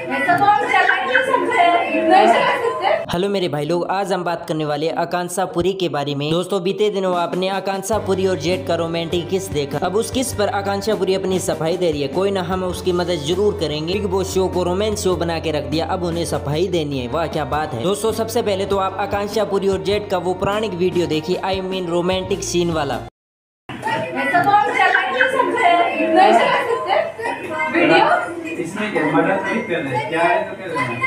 Hello मेरे भाई लोग, आज हम बात करने वाले आकांक्षा पुरी के बारे में। दोस्तों, बीते दिनों आपने आकांक्षा पुरी और जेट का रोमांटिक किस देखा। अब उस किस पर आकांक्षा पुरी अपनी सफाई दे रही है। कोई ना, हम उसकी मदद जरूर करेंगे। बिग बॉस शो को रोमांस शो बना के रख दिया, अब उन्हें सफाई देनी है। वाह क्या बात है। दोस्तों, सबसे पहले तो आप आकांक्षा पुरी और जेट का वो पुरानी वीडियो देखिए, आई मीन रोमांटिक सीन वाला। इसमें क्या मदद नहीं कर रहे, क्या है तो कर रहे हैं।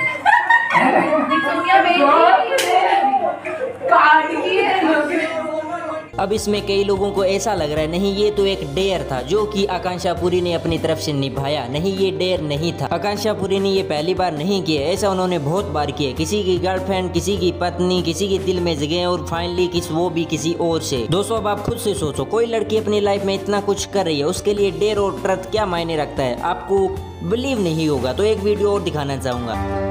अब इसमें कई लोगों को ऐसा लग रहा है नहीं ये तो एक डेयर था जो कि आकांक्षा पुरी ने अपनी तरफ से निभाया। नहीं, ये डेयर नहीं था। आकांक्षा पुरी ने ये पहली बार नहीं किया, ऐसा उन्होंने बहुत बार किया। किसी की गर्लफ्रेंड, किसी की पत्नी, किसी के दिल में जगह और फाइनली वो भी किसी और से। दोस्तों, अब आप खुद से सोचो, कोई लड़की अपनी लाइफ में इतना कुछ कर रही है, उसके लिए डेयर और ट्रस्ट क्या मायने रखता है। आपको बिलीव नहीं होगा तो एक वीडियो और दिखाना चाहूंगा।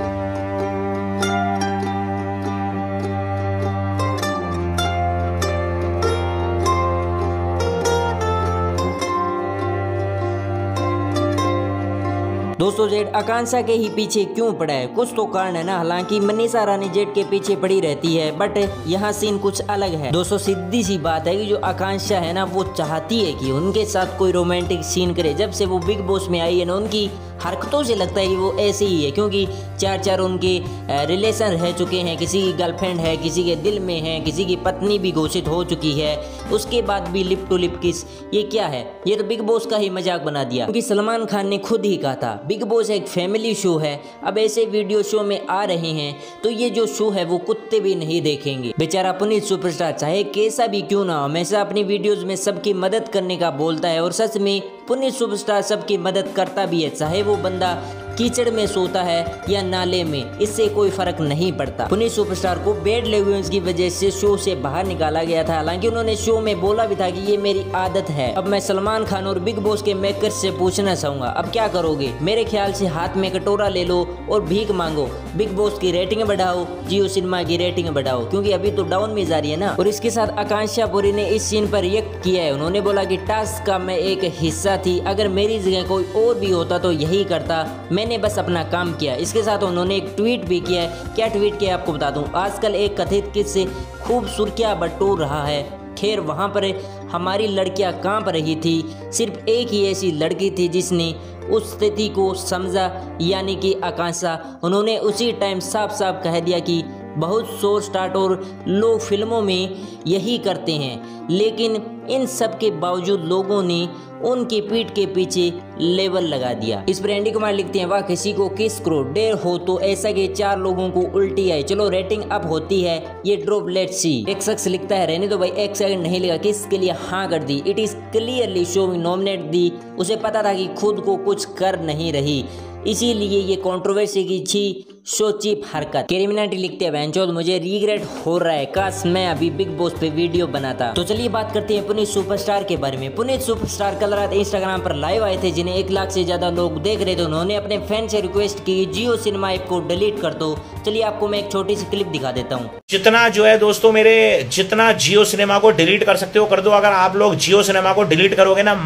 दोस्तों, जेट आकांक्षा के ही पीछे क्यों पड़ा है? कुछ तो कारण है ना। हालांकि मनीषा रानी जेट के पीछे पड़ी रहती है, बट यहाँ सीन कुछ अलग है। दोस्तों, सीधी सी बात है कि जो आकांक्षा है ना, वो चाहती है कि उनके साथ कोई रोमांटिक सीन करे। जब से वो बिग बॉस में आई है ना, उनकी हरकतों से लगता है कि वो ऐसे ही है, क्योंकि चार उनके रिलेशन रह चुके हैं। किसी की गर्लफ्रेंड है, किसी के दिल में है, किसी की पत्नी भी घोषित हो चुकी है, उसके बाद भी लिप टू लिप किस। ये क्या है? ये तो बिग बॉस का ही मजाक बना दिया, क्योंकि सलमान खान ने खुद ही कहा था बिग बॉस एक फैमिली शो है। अब ऐसे वीडियो शो में आ रहे हैं तो ये जो शो है वो कुत्ते भी नहीं देखेंगे। बेचारा पुनीत सुपरस्टार चाहे कैसा भी क्यों ना हो, हमेशा अपनी वीडियोज में सबकी मदद करने का बोलता है, और सच में पुनीत सुपरस्टार सबकी मदद करता भी है। चाहे वो बंदा कीचड़ में सोता है या नाले में, इससे कोई फर्क नहीं पड़ता। पुनीत सुपरस्टार को बैड लैंग्वेज की वजह से शो से बाहर निकाला गया था। हालांकि उन्होंने शो में बोला भी था कि ये मेरी आदत है। अब मैं सलमान खान और बिग बॉस के मेकर्स से पूछना चाहूंगा, अब क्या करोगे? मेरे ख्याल से हाथ में कटोरा ले लो और भीख मांगो। बिग बॉस की रेटिंग बढ़ाओ, जियो सिनेमा की रेटिंग बढ़ाओ, क्योंकि अभी तो डाउन में जा रही है ना। और इसके साथ आकांक्षा पुरी ने इस सीन पर रिएक्ट किया है। उन्होंने बोला कि टास्क का मैं एक हिस्सा थी, अगर मेरी जगह कोई और भी होता तो यही करता, मैंने बस अपना काम किया। इसके साथ उन्होंने एक ट्वीट भी किया है। क्या ट्वीट किया आपको बता दूं। आजकल एक कथित किस्से खूब सुर्खियां बटोर रहा है। खैर, वहां पर हमारी लड़कियां कांप रही थी। सिर्फ एक ही ऐसी लड़की थी जिसने उस स्थिति को समझा, यानी कि आकांक्षा। उन्होंने उसी टाइम साफ साफ कह दिया कि बहुत शो स्टार्ट और लोग फिल्मों में यही करते हैं, लेकिन इन सब के बावजूद लोगों ने उनकी पीठ के पीछे लेबल लगा दिया। इस पर एंडी कुमार लिखते हैं, वाह किसी को किस करो, डेर हो तो ऐसा कि 4 लोगों को उल्टी आई। चलो रेटिंग अप होती है, ये ड्रॉप लेट्स सी। एक शख्स लिखता है, रहने दो भाई, एक सेकंड नहीं लगा, किसके लिए हाँ कर दी। It is clearly showing nominate दी। उसे पता था कि खुद को कुछ कर नहीं रही, इसीलिए ये कंट्रोवर्सी की छी शो चीप हरकत। क्रिमिनाटी लिखते हैं, बेंचोद मुझे रिग्रेट हो रहा है, काश मैं अभी बिग बॉस पे वीडियो बनाता। तो चलिए बात करते हैं पुनीत सुपरस्टार के बारे में। पुनीत सुपरस्टार कल रात इंस्टाग्राम पर लाइव आए थे, जिन्हें 1 लाख से ज्यादा लोग देख रहे थे। उन्होंने अपने फैन से रिक्वेस्ट की जियो सिनेमा ऐप को डिलीट कर दो। चलिए आपको मैं एक छोटी सी क्लिप दिखा देता हूँ। जितना जो है दोस्तों, मेरे जितना जियो सिनेमा को डिलीट कर सकते हो कर दो। अगर आप लोग जियो सिनेमा को डिलीट करोगे ना,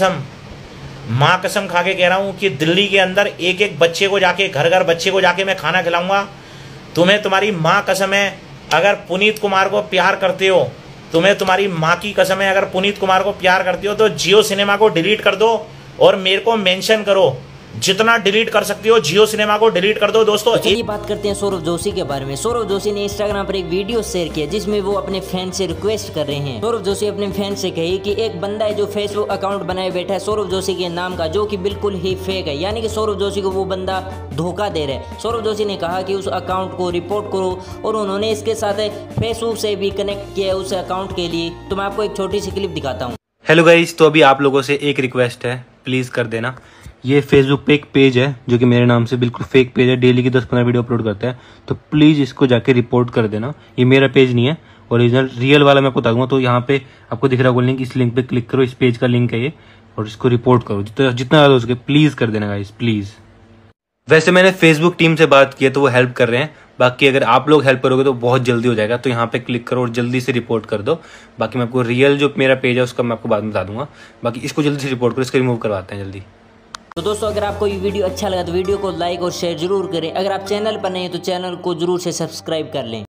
माँ कसम खा के कह रहा हूं कि दिल्ली के अंदर एक एक बच्चे को जाके, घर घर बच्चे को जाके मैं खाना खिलाऊंगा। तुम्हें तुम्हारी माँ कसम है, अगर पुनीत कुमार को प्यार करते हो, तुम्हें तुम्हारी माँ की कसम है, अगर पुनीत कुमार को प्यार करते हो तो जियो सिनेमा को डिलीट कर दो और मेरे को मेंशन करो। जितना डिलीट कर सकती हो जियो सिनेमा को डिलीट कर दो। दोस्तों, चलिए बात करते हैं सौरभ जोशी के बारे में। सौरभ जोशी ने इंस्टाग्राम पर एक वीडियो शेयर किया जिसमें वो अपने फैन से रिक्वेस्ट कर रहे हैं। सौरभ जोशी अपने फैन से कहे कि एक बंदा है जो फेसबुक अकाउंट बनाए बैठा है सौरभ जोशी के नाम का, जो कि बिल्कुल ही फेक है, यानी कि सौरभ जोशी को वो बंदा धोखा दे रहा है। सौरभ जोशी ने कहा कि उस अकाउंट को रिपोर्ट करो, और उन्होंने इसके साथ फेसबुक से भी कनेक्ट किया उस अकाउंट के लिए। तो मैं आपको एक छोटी सी क्लिप दिखाता हूँ। हेलो गाइस, तो अभी आप लोगों से एक रिक्वेस्ट है, प्लीज़ कर देना। ये फेसबुक पे एक पेज है जो कि मेरे नाम से बिल्कुल फेक पेज है, डेली की 10-15 वीडियो अपलोड करता है, तो प्लीज़ इसको जाके रिपोर्ट कर देना। ये मेरा पेज नहीं है, ओरिजिनल रियल वाला मैं आपको बता दूंगा। तो यहाँ पे आपको दिख रहा होगा लिंक, इस लिंक पे क्लिक करो, इस पेज का लिंक है ये, और इसको रिपोर्ट करो जितना ज़्यादा हो सके। प्लीज़ कर देना गाइस, प्लीज़। वैसे मैंने फेसबुक टीम से बात की है तो वो हेल्प कर रहे हैं, बाकी अगर आप लोग हेल्प करोगे तो बहुत जल्दी हो जाएगा। तो यहाँ पे क्लिक करो और जल्दी से रिपोर्ट कर दो। बाकी मैं आपको रियल जो मेरा पेज है उसका मैं आपको बाद में बता दूंगा। बाकी इसको जल्दी से रिपोर्ट करो, इसको रिमूव करवाते हैं जल्दी। तो दोस्तों अगर आपको ये वीडियो अच्छा लगा तो वीडियो को लाइक और शेयर जरूर करें। अगर आप चैनल पर नए हैं तो चैनल को जरूर से सब्सक्राइब कर लें।